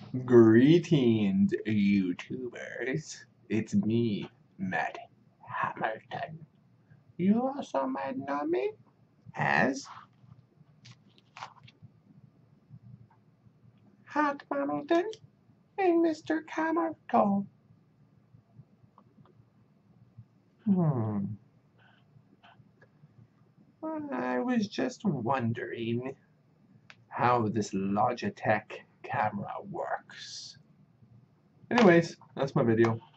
Greetings, YouTubers. It's me, Matt Hamilton. You also might know me as Hot Hamilton and Mr. Camarto. I was just wondering how this Logitech camera works. Anyways, that's my video.